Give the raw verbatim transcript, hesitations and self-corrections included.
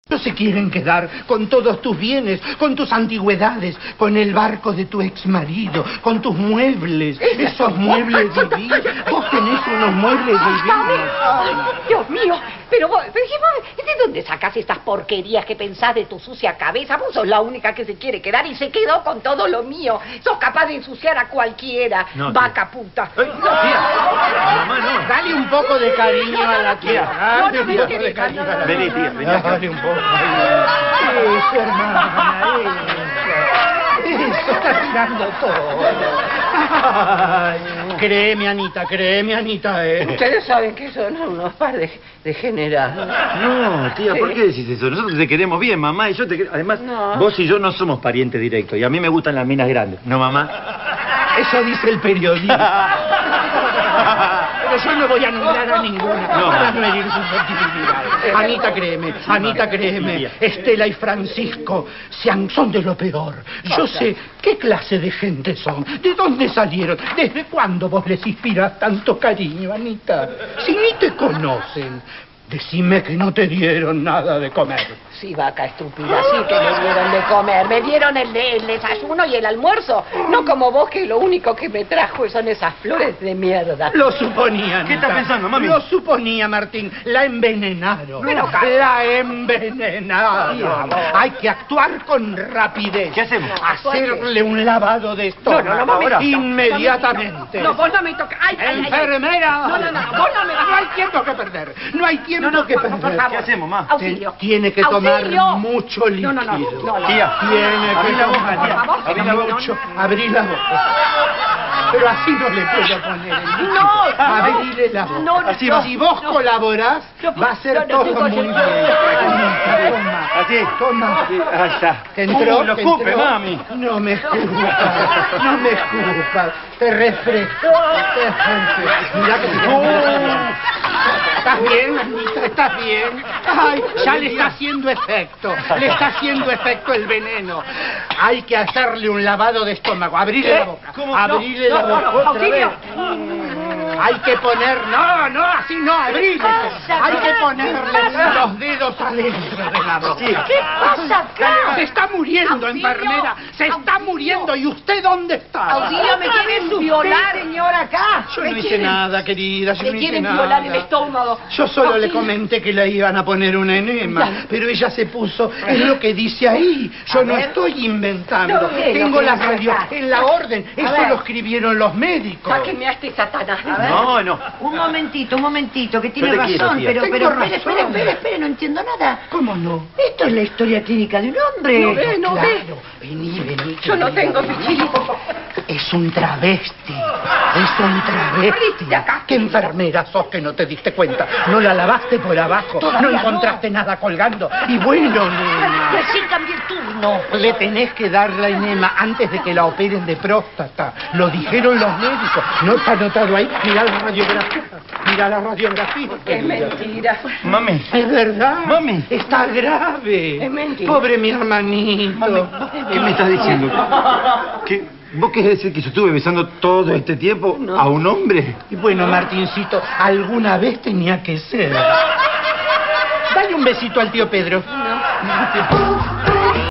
No se quieren quedar con todos tus bienes, con tus antigüedades, con el barco de tu exmarido, con tus muebles, esos muebles divinos. Vos tenés unos muebles divinos. Ay, Dios mío, pero vos, pero vos, ¿de dónde sacás estas porquerías que pensás de tu sucia cabeza? Vos sos la única que se quiere quedar y se quedó con todo lo mío. Sos capaz de ensuciar a cualquiera, no, vaca puta. Ay, no, tía. Mamá, no. Dale un poco de cariño a la tía. Dale un poco de cariño a la tía. Vení, tía, vení acá. Dale un poco. Eso, hermana, eso. Eso, está tirando todo. Ay, créeme, Anita, créeme, Anita, eh. Ustedes saben que son unos par de degenerados. No, tía, ¿por Sí. qué decís eso? Nosotros te queremos bien, mamá, y yo te quiero... Además, No. vos y yo no somos parientes directos, y a mí me gustan las minas grandes. ¿No, mamá? Eso dice el periodista. Pero yo no voy a anular a ninguna No, para no. no herir susceptibilidades. Anita, créeme, Anita, créeme. Estela y Francisco sean, son de lo peor. Yo sé qué clase de gente son, de dónde salieron, desde cuándo vos les inspirás tanto cariño, Anita. Si ni te conocen, decime que no te dieron nada de comer. Sí, vaca estúpida, sí que me dieron de comer. Me dieron el, el desayuno y el almuerzo. No como vos, que lo único que me trajo son esas flores de mierda. Lo suponía, Anita. ¿Qué estás pensando, mami? Lo suponía, Martín. La envenenaron. Pero, la envenenaron. Hay que actuar con rapidez. ¿Qué hacemos? Hacerle un lavado de estómago. No, no, no, mami, no. Inmediatamente. No, vos no me tocas. Ay, ay, ay, ay. Enfermera. No, no, no, vos no me vas a- No hay tiempo que perder. No hay tiempo No, no, que por- perder. por favor. ¿Qué hacemos, ma? Auxilio. Tiene que tomar Auxilio. mucho líquido. No, no, no, no, no. Tía, Tiene abrí que la boca, tomar tía. Por favor, Abrí la boca. mucho. Abrí la boca. Pero así no le puedo poner el líquido. No, Abrile la boca. no, no, Así no, si vos no. colaborás, No, va a ser no, no, todo tengo muy que- bien. no, no, Anita, toma. Así. Toma. Sí, ahí está. ¿Te entró? Uh, lo ¿Te escupe, entró? mami. No me escupas, no me escupas. Te refresco. Te refresco. Mirá que te ¿Estás bien, Anita? ¿Estás bien? Ay, ya le está haciendo efecto. Le está haciendo efecto el veneno. Hay que hacerle un lavado de estómago. Abrile la boca. ¿Cómo? Abrile No, la no, boca. no, Otra auxilio. vez. Hay que poner... No, no, así no, abrile. Hay que ponerle los dedos adentro de la boca. ¿Qué pasa acá? Se está muriendo, Auxilio. enfermera. Se está Auxilio. muriendo. ¿Y usted dónde está? Auxilio, me quieren violar, señor, acá. Yo Me no hice quieren- nada, querida. Yo Me no hice quieren nada. violar el estómago. Yo solo le Auxilio. comenté que le iban a poner un enema, pero ella se puso, es lo que dice ahí. Yo A no ver. estoy inventando. No, ¿qué es lo Tengo que la dice radio acá? en la orden. A Eso ver. lo escribieron los médicos. Sáquenme a este satanás. No, no. Un momentito, un momentito, que tiene Yo te quiero, razón, tía. pero, Tengo pero, espere, razón. espere, espere, espere, no entiendo nada. ¿Cómo no? Esto es la historia clínica de un hombre. No ve, no ve. Claro, vení, vení. Yo no querida, tengo vení. pichilito. Es un travesti. Es un travesti. Saliste de acá. ¿Qué enfermera sos que no te diste cuenta? No la lavaste por abajo. Todavía No encontraste nada colgando. Y bueno, nena, Recién cambié el turno. le tenés que dar la enema antes de que la operen de próstata. Lo dijeron los médicos. ¿No está anotado ahí? Mirá la radiografía. Mirá la radiografía. Es mentira. Mami. Es verdad. Mami. Está grave. Es mentira. Pobre mi hermanito. Mami, ¿qué me estás diciendo? ¿Qué, ¿Vos querés decir que yo estuve besando todo este tiempo a un hombre? Y bueno, Martincito, alguna vez tenía que ser. Dale un besito al tío Pedro. No.